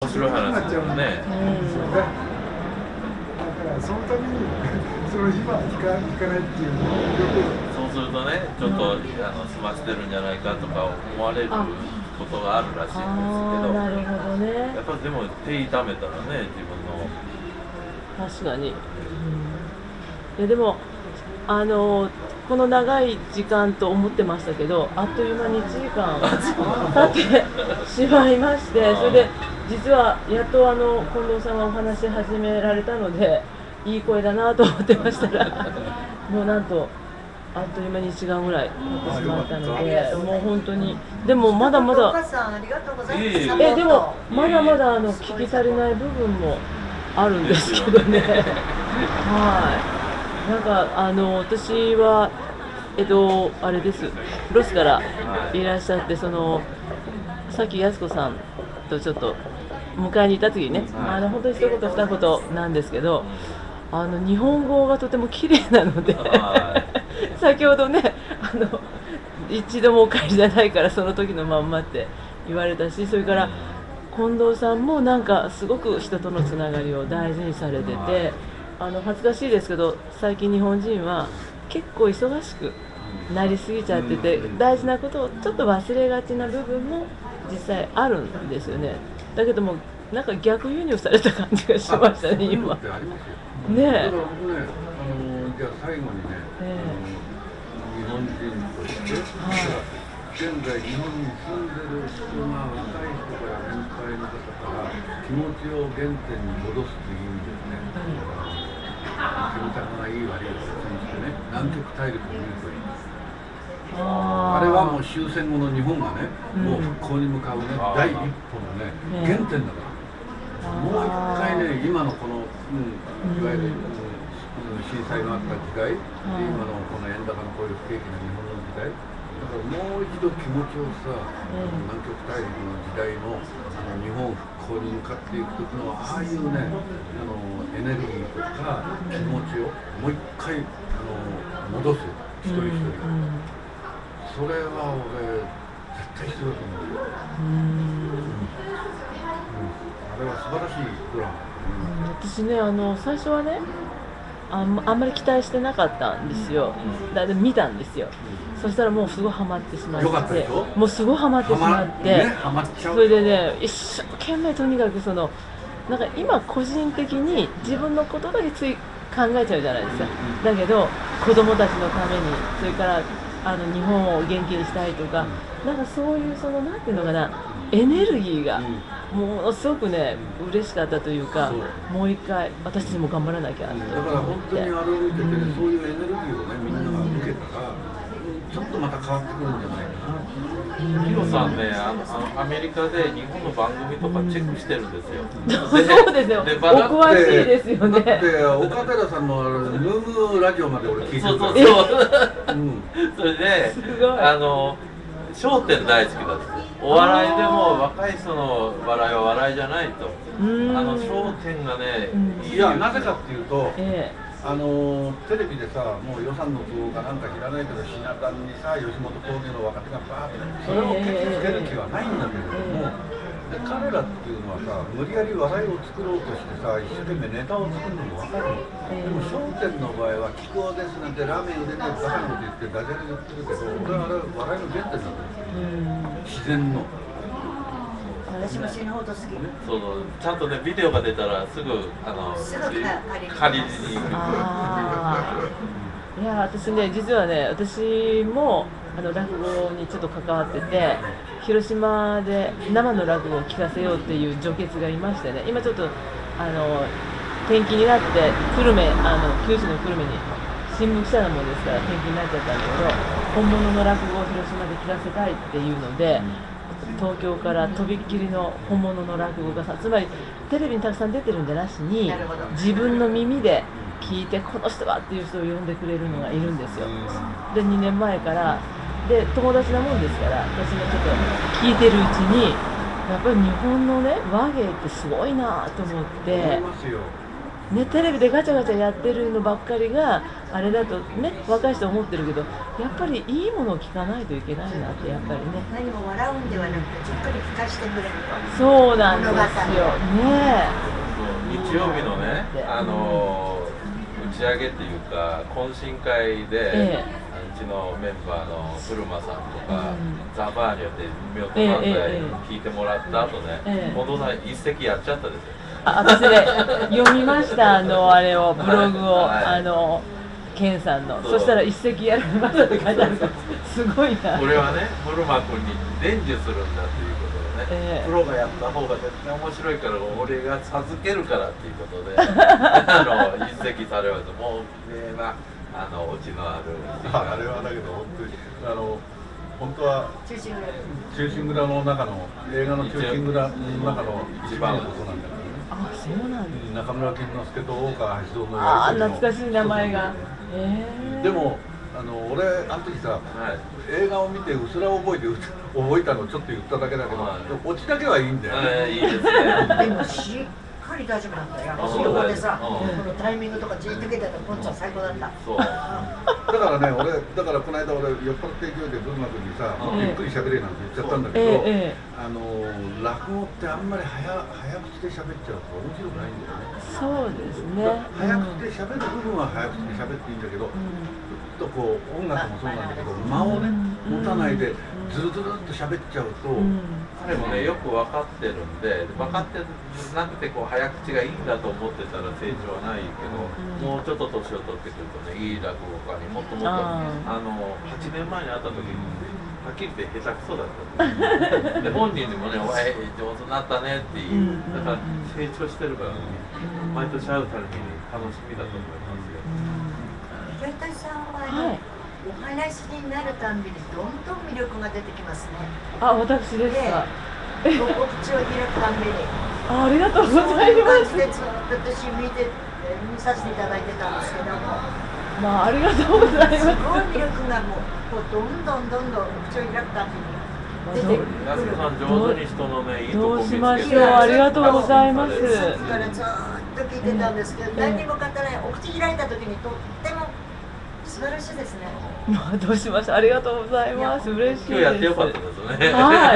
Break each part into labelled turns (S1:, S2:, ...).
S1: 白い話ですよね。
S2: そのためにその今行かないっていうのをよく
S1: そうするとね、ちょっと済ませてるんじゃないかとか思われることがあるらしいんですけど、
S3: なるほどね。
S1: やっぱりでも手痛めたらね、自分の
S3: 確かに、いやでもこの長い時間と思ってましたけど、あっという間に1時間経ってしまいまして、それで実はやっと近藤さんがお話し始められたので、いい声だなと思ってましたらもうなんとあっという間に1時間ぐらい経ってしまったので、もう本当に、でもまだまだ、でもまだまだ聞き足りない部分もあるんですけどね。はい。なんか私はあれです、ロスからいらっしゃって、さっき靖子さんとちょっと迎えに行った時にね、本当に一言二言なんですけど、日本語がとても綺麗なので先ほどね、一度もお帰りじゃないからその時のまんまって言われたし、それから近藤さんもなんかすごく人とのつながりを大事にされてて、恥ずかしいですけど、最近日本人は結構忙しくなりすぎちゃってて、大事なことをちょっと忘れがちな部分も実際あるんですよね。だけどもなんか逆輸入された感じがしましたね、今。ねえ。
S4: だから僕ね、じゃあ最後にね、日本人として、現在日本に住んでる人が若い人から年配の方から気持ちを原点に戻すという意味ですね。キムタクがいい悪いを通じてね、南極大陸を見るといい。あれはもう終戦後の日本がね、もう復興に向かうね、第一歩のね、原点だから。もう一回ね、今のこの、いわゆる、震災があった時代、今のこの円高のこういう不景気な日本の時代、だからもう一度気持ちをさ、南極大陸の時代の日本復興に向かっていく時のああいうね、エネルギーとか気持ちをもう一回戻す、一人一人が。それは俺絶対必要だと思うよ。あれは素晴らしいドラマ。
S3: 私ね、最初はね、あんまり期待してなかったんですよ。だで見たんですよ。そしたらもうすごいハマってしまって、もうすごいハマってしまって、それでね、一生懸命とにかくなんか今個人的に自分のことだけ考えちゃうじゃないですか。だけど子供たちのために、それから日本を元気にしたいとか、なんかそういうなんていうのかな、エネルギーがものすごくね嬉しかったというか、もう一回私たちも頑張らなきゃって。
S4: だから本当にあれを見てて、そういうエネルギーをねみんなが受けたら、ちょっとまた変わってくるんじゃないかな。
S1: ヒロさんね、アメリカで日本の番組とかチェックしてるんですよ。
S3: そうですよ。お詳しいですよね。
S4: だって岡寺さんのムームラジオまで俺聞いてるから。
S1: それで笑点大好きだって。お笑いでも若い人の笑いは笑いじゃないと。笑点がね、
S4: いやなぜかっていうと。テレビでさ、もう予算の都合かなんか知らないけど、品田にさ、吉本興業の若手がバーッと、それを決してつける気はないんだけれども、で彼らっていうのはさ、無理やり笑いを作ろうとしてさ、一生懸命ネタを作るのも分かるの。でも笑点の場合は、木久扇ですなんてラーメン売れてバカなこと言ってダジャレ言ってるけど、俺はあれ笑いの原点だと思う。自然の。
S5: 私も死ぬほど好き。
S1: ちゃんとね、ビデオが出たらすぐ借りに行く。
S3: いや、私ね、実はね、私も落語にちょっと関わってて、広島で生の落語を聞かせようっていう女傑がいましてね、今ちょっと転勤になって九州の久留米に新聞記者なもんですから転勤になっちゃったんだけど、本物の落語を広島で聞かせたいっていうので。東京からとびっきりの本物の落語家さん、つまりテレビにたくさん出てるんじゃなしに、自分の耳で聞いてこの人はっていう人を呼んでくれるのがいるんですよ。で2年前からで友達なもんですから、私もちょっと聞いてるうちにやっぱり日本のね話芸ってすごいなと思って。 ね、テレビでガチャガチャやってるのばっかりがあれだとね、若い人思ってるけど、やっぱりいいものを聞かないといけないなって、やっぱりね。
S5: 何も笑うんではなくてじっくり聞かせてくれると。
S3: そうなんですよね。
S1: 日曜日のね、打ち上げっていうか懇親会で、うちのメンバーの古間さんとか、ザ・バーニョって夫婦漫才聞いてもらった後ね、近藤さん一席やっちゃったですよ。
S3: 私ね、読みました、あれを、ブログを、ケンさんの。そしたら一席やられましたって書いてあるから、すごいな。
S1: これはね、古間君に伝授するんだっていうことでね、プロがやった方が絶対面白いから、俺が授けるからっていうことで、一席されます。もう、オチのある。
S6: あれはだけど、本当に、本当は忠臣蔵の中の、映画の忠臣蔵の中の一番のことなんだけどね。
S3: あ、そうなんです。
S6: 中村金之助と大川橋蔵の
S3: ああ、懐かしい名前が。
S6: でも俺あの時さ、映画を見てうすら覚えたのをちょっと言っただけだけど、オチだけはいいんだよね。
S1: いいですね。
S5: でもしっかり大丈夫なんだよ。私横でさ、このタイミングとかじっと見てたらこっちは最高だった。
S1: そう。
S6: だからね、だからこの間俺酔っ払って勢いで文馬君にさ、ゆっくり喋れなんて言っちゃったんだけど、落語ってあんまり早口で喋っちゃうと面白くないんだよね。
S3: そうですね。
S6: 早口で喋る部分は早口で喋っていいんだけど、ちょっとこう音楽もそうなんだけど、間をね持たないでずるずるっと喋っちゃうと、
S1: 彼もねよく分かってるんで、分かってなくてこう早口がいいんだと思ってたら成長はないけど、もうちょっと年を取ってくるとね、いい落語家にもっともっと8年前に会った時にはっきり言って下手くそだったで本人にもね「お前上手になったね」って言う。だから成長してるからね、毎年会うたびに楽しみだと思いますよ。
S5: 平田さんはお話になるたんびにどんどん魅力が出てきますね。
S3: あ、私ですか。
S5: お口を開くたんびに。
S3: ありがとうございます。
S5: ずっと私見させていただいてたんですけども。
S3: まあ、ありがとうございます。
S5: すごい魅力がもうどんどんお口を開くたんびに出てくる。
S1: 安子さん上手に人のねいいとこ見つけて。
S3: どうしましょう。ありがとうございます。
S5: さっきからずっと聞いてたんですけど、何にも語らない。お口開いた時にとっても素晴らしいですね。
S3: まあ、どうしました。ありがとうございます。嬉しいです。
S1: 今日やってよかったですね。
S3: はい。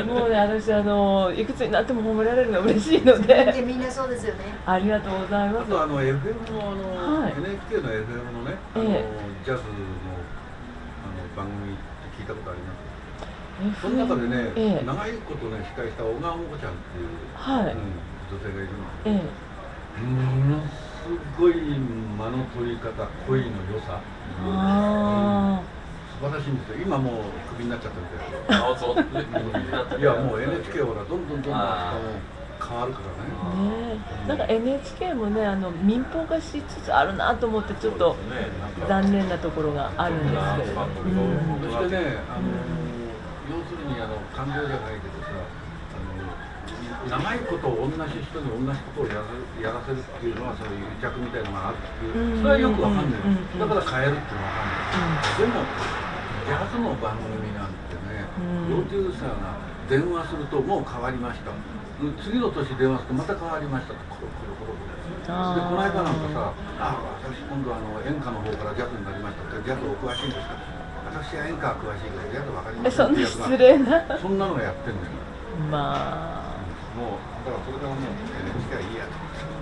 S3: もうね、私いくつになっても褒められるのが嬉しいので。
S5: みんなそうですよね。
S3: ありがとうございます。
S6: あとFM のNHK の FM のね、ジャズの番組って聞いたことあります。その中でね、長いことね司会した小川もこちゃんっていう女性がいるんですけど、ものすごい間の取り方、声の良さ。素晴らしいんですよ。今もうクビになっちゃったみたいな。いやもう NHK はどんどん変わるから
S3: ね。なんか NHK もね、民放化しつつあるなと思ってちょっと残念なところがあるんですけれど。
S6: そしてね、要するに感情じゃないけどさ、長いこと同じ人に同じことをやらせるっていうのはそういう癒着みたいなのがあるっていう、それはよくわかんない。だから変えるっていうのはわかんない。でもジャズの番組なんてね、プロデューサーが電話するともう変わりました。次の年電話するとまた変わりましたとコロコロコロで、この間なんかさ、私今度演歌の方からジャズになりましたって。ジャズお詳しいんですか。私は演歌は詳しいけどジャズわかりません。
S3: そんな失礼な。
S6: そんなのがやってんのよ。
S3: まあ。
S6: もうだからそれからもう NHK はいいや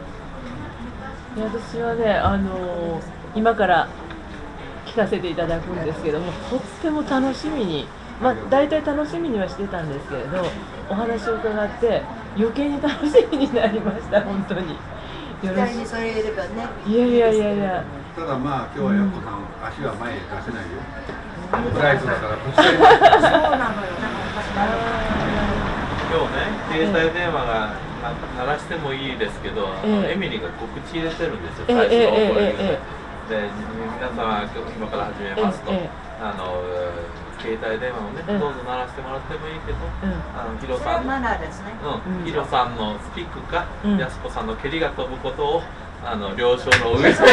S3: と。私はね、今から聞かせていただくんですけども、とっても楽しみに、まあ大体楽しみにはしてたんですけれど、お話を伺って余計に楽しみになりました。本当に。
S5: 期待にそれればね。
S3: いや。
S6: ただまあ今日はやっこさん、足は前へ出せないよ。ブライトだからぶつかります。
S5: そうなのよ。
S1: 今日ね、携帯電話が鳴らしてもいいですけど、エミリーが告知入れてるんですよ、最初のこれで、皆様、今から始めますと、携帯電話をね、どうぞ鳴らしてもらってもいいけど、ヒロさんの、ヒロさんのスピックか、安子さんの蹴りが飛ぶことを、了承の上で。
S6: こう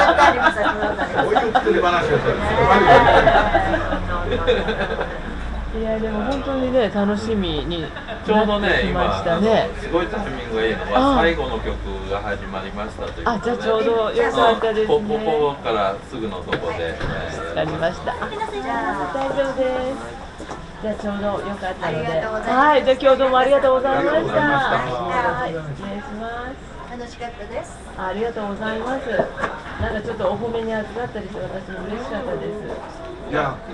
S6: いう作り話をするんですよ。
S3: いやでも本当にね楽しみに
S1: ちょうどね
S3: なってきま
S1: 今
S3: したね。
S1: すごいタイミングがいいのは最後の曲が始まりましたということで。
S3: あ、じゃあちょうどよかったですね。
S1: ここからすぐのとこで。
S3: わかりました。あ、大丈夫です。じゃあちょうどよかったので。はい、じゃあ今日どうもありがとうございました。はい、失礼します。
S5: 楽しかったです。
S3: ありがとうございます。なんかちょっとお褒めに預かったりして私も嬉しかったです。
S6: いや